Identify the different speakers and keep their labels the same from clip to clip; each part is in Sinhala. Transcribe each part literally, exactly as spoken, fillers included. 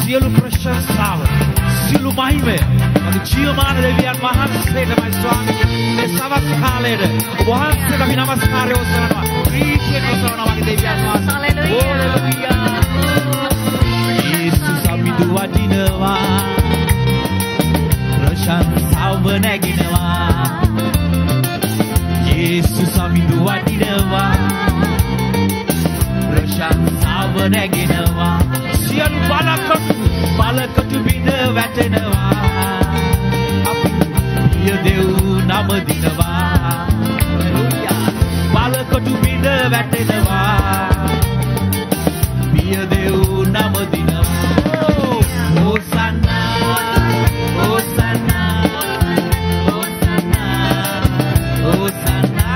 Speaker 1: සියලු ප්‍රශංසාව සියලු මහිමය අපි ජීවමාන දෙවියන් වහන්සේටමයි ස්වාමී. මේ සවස් කාලයේ ඔබ වහන්සේට අපි නමස්කාරය ඔසවනවා. ප්‍රීතියෙන් ඔසවනවා අපි දෙවියන් වහන්සේ. හalleluya. යේසුස් අපිට වටිනවා. ප්‍රශංසාව නැගිනවා. යේසුස් අපිට වටිනවා. ප්‍රශංසාව නැගිනවා. සියලු බලකටු බලකටු බිඳ වැටෙනවා. අපි පිය දෙව් නම දිනවා. හalleluya. බලකටු බිඳ වැටෙනවා. පිය දෙව් නම දිනවා. හෝසන්නා හෝසන්නා හෝසන්නා හෝසන්නා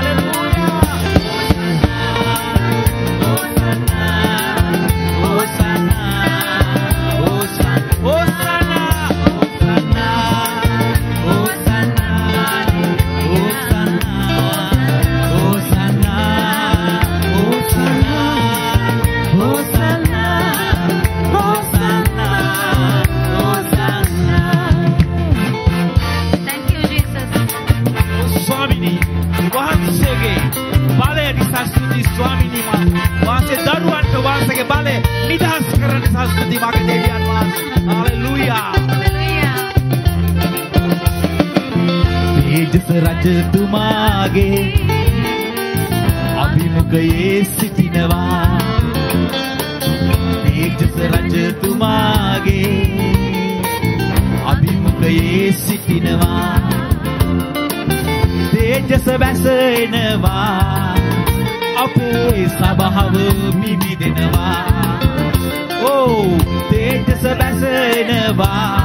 Speaker 1: රජතුමාගේ අභිමුඛයේ සිටිනවා. තේජස රජතුමාගේ අභිමුඛයේ සිටිනවා. තේජස වැස එනවා. අපේ සභාව මිමිදෙනවා. ඕ තේජස වැස එනවා.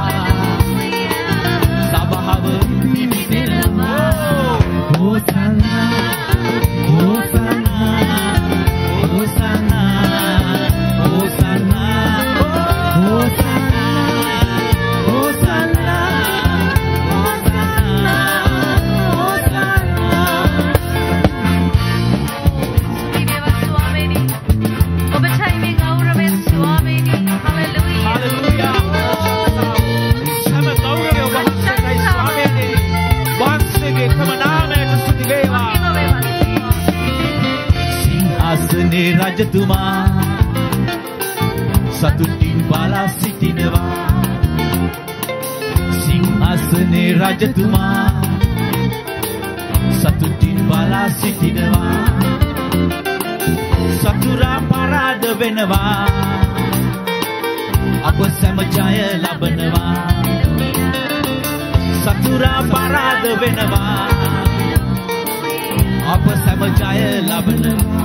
Speaker 1: සභාව මිමිදෙනවා. Hosanna, Hosanna, Hosanna, Hosanna, Hosanna, Hosanna, Hosanna, Hosanna.
Speaker 2: Deva Swamini, Obachaimi Gaurave Swamini, Hallelujah.
Speaker 1: Hallelujah. Sama Gaurave Obachaimi Swamini, Bansege Kamana. සිංහාසනේ රජතුමා සතුටින් බලා සිටිනවා. සිංහාසනේ රජතුමා සතුටින් බලා සිටිනවා. සතුරා පරාද වෙනවා. අප සැම ජය ලබනවා. සතුරා පරාද වෙනවා. අප සැම ජය ලබනවා.